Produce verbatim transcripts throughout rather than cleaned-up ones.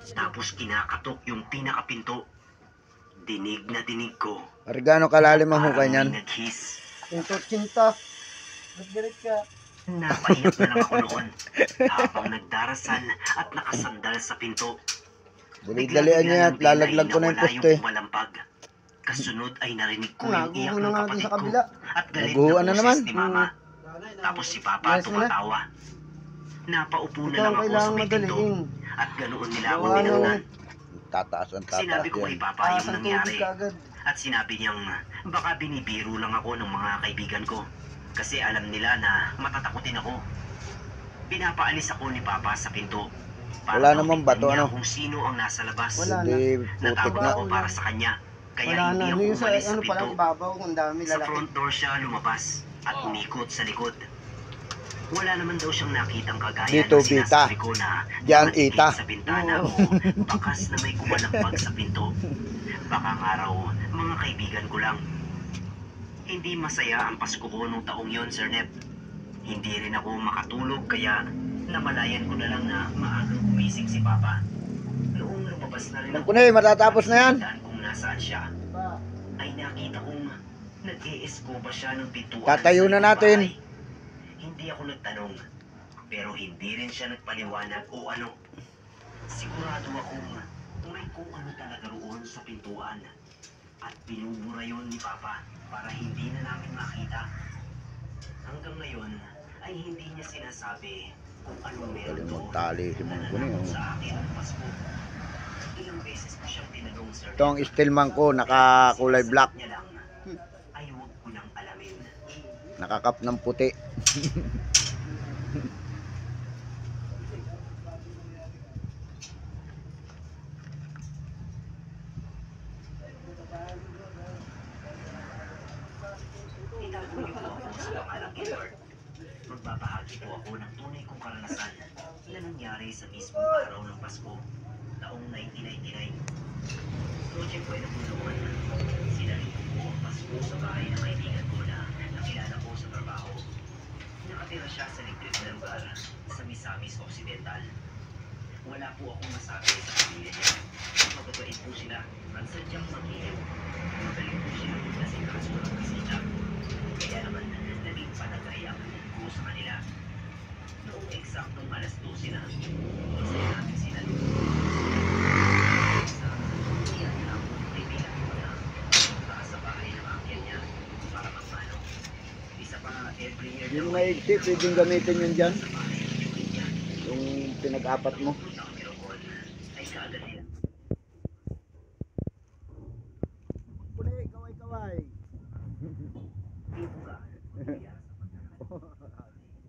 Tapos kinakatok yung pinakapinto. Dinig na dinig ko. Argano kalalim ang hukay Parang niyan. may naghis. Cinta-cinta. Nagdirit ka. Napaiyak na lang ako noon habang nagdarasal at nakasandal sa pinto. Dali-dalian niya at lalaglag ko na yung poste. Malampag. Kasunod ay narinig ko yung iyak Naguho na ng nga kapatid din sa ko kabila. at galit Naguhuan na na boses naman. ni Mama. Tapos si Papa Yes, wala. tumatawa. Napaupo na Ito lang ang ako sa kailangang may pinto madaliin. at ganoon nila ako Gawa ng- tinangnan. Tataas ang tataas Sinabi ko kay yan. Papa Taas yung ang nangyari tubig kaagad. at sinabi niyang baka binibiro lang ako ng mga kaibigan ko kasi alam nila na matatakutin ako. Pinapaalis ako ni Papa sa pinto. Wala daw namang tignan bato, niya ano? kung sino ang nasa labas. Wala na. Hindi putik Natakot na. ako para sa kanya kaya Wala na. hindi ako Yung sa umalis sa ano palang pinto. ibabaw kung dami Sa lalaki. front door siya lumabas at umikot sa likod. Wala naman daw siyang nakitang kagaya Dito, ng sinasabi Bita. ko na Diyan, nakatipid Ita. sa bintana o bakas na may kumalampag sa pinto. Baka nga raw, mga kaibigan ko lang. Hindi masaya ang Pasko ko nung taong yon, Sir Nep. Hindi rin ako makatulog kaya namalayan ko na lang na maagang gumising si Papa. Noong lumabas na rin Alam ko na eh, matatapos na yan. at kung nasaan siya, ay nakita kong nag-e-escoba siya ng pintuan. Tatayo sa na likod natin. bahay. Hindi ako nagtanong, pero hindi rin siya nagpaliwanag o ano. Sigurado akong may kung ano talaga roon sa pintuan. At binubura yun ni Papa para hindi na namin makita. Hanggang ngayon ay hindi niya sinasabi kung anong meron Galing doon magtali si na Mang Kuning, nanakot oh. sa akin ang Pasko. Ilang beses ko siyang tinanong, Sir. Ito ang stillman ko, nakakulay black. Niya lang, ay huwag ko nang alamin. Nakakap ng puti. Itago niyo po ako sa pangalang Edward. Magbabahagi po ako ng tunay kong karanasan na nangyari sa mismong araw ng Pasko, taong nineteen ninety-nine. Project ko ay napunuan. Sinaling ko po ang Pasko sa bahay ng kaibigan ko na nakilala ko sa trabaho. Nakatira siya sa liblib na lugar sa Misamis Occidental. Wala po akong masabi sa pamilya niya. Mababait po sila at sadyang mag-iiw. Magaling po siya kasi kaso ng bisita. Kaya naman, naging panagay ang ko sa kanila. Noong eksaktong alas dose na, isa namin sila. Sa iyan na ako, kaibigan ko na punta sa bahay ng akin niya para magmano. Isa pa, every year Yung daw may ay tip, pwedeng gamitin yun dyan. sa bahay ng tiyuhin niya. Yung pinag-apat mo. Pupunta kami roon, ay kaagad nila. Kuli, kaway-kaway. Ibuga. Kaya sa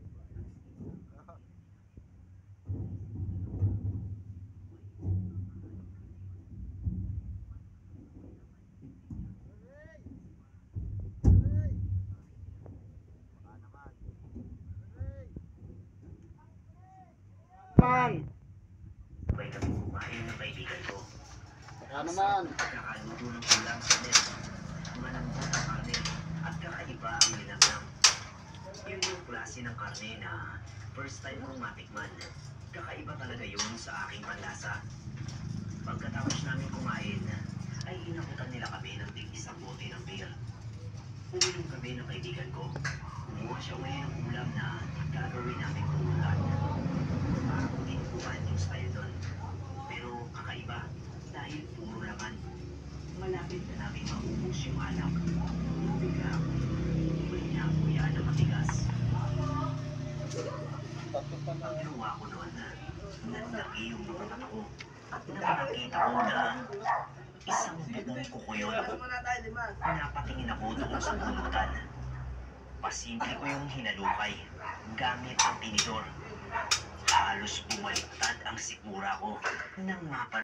Man! sabay kami kumain ng kaibigan ko. Baka naman. Kakaluto ng ulam sa net. Malambot ang karne at kakaiba ang nilagang. Yun yung klase ng karne na first time kong matikman. Kakaiba talaga yun sa aking panlasa. Pagkatapos namin kumain, ay inabutan nila kami ng tig isang bote ng beer. Uminom kami ng kaibigan ko. Kumuha siya uli ng ulam na gagawin namin pulutan. Parang tinubuhan yung style doon. Pero kakaiba dahil puro laman. Malapit na namin maubos yung alak. Bigla, may nakuya na matigas. Ang luwa ko noon, nanlaki yung mga mata ko. At nang nakita ko na isang bubong kuko yun. Napatingin ako doon sa pulutan. Pasimple ko yung hinalukay gamit ang tinidor. Halos bumaliktad ang sikmura ko nang mapa